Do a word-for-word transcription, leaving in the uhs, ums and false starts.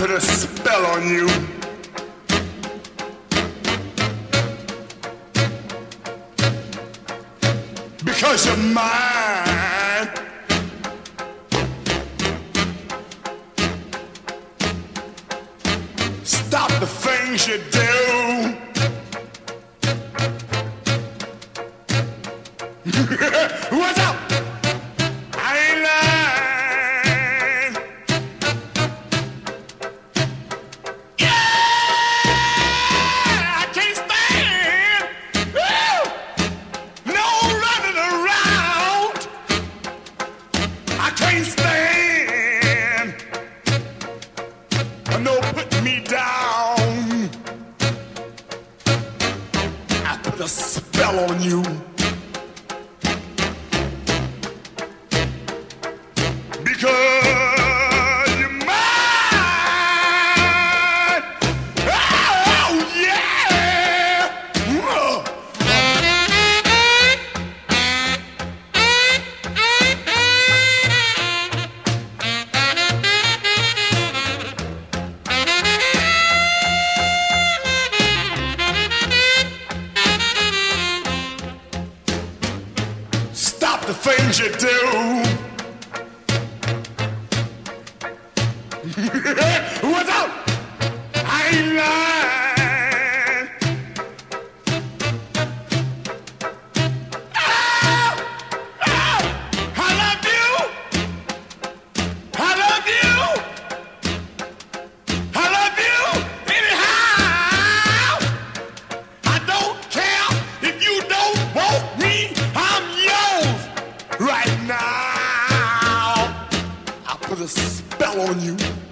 put a spell on you. Because you're mine. Stop the things you do. What's up? I ain't lying. Yeah, I can't stand. Woo! No running around. I can't stand. No putting me down. I put a spell on you. Because you're mine. Oh, yeah. Whoa. Stop the things you do. What's up? I ain't lying. Oh, oh, I love you. I love you. I love you anyhow. I don't care if you don't want me. I'm yours right now. I put a spell on you.